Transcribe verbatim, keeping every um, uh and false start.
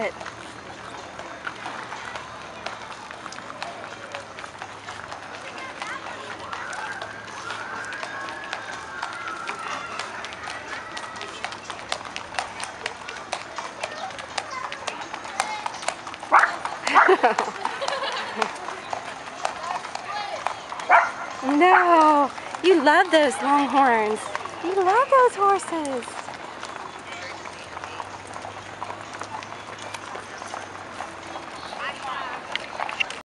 it. No, you love those longhorns. You love those horses.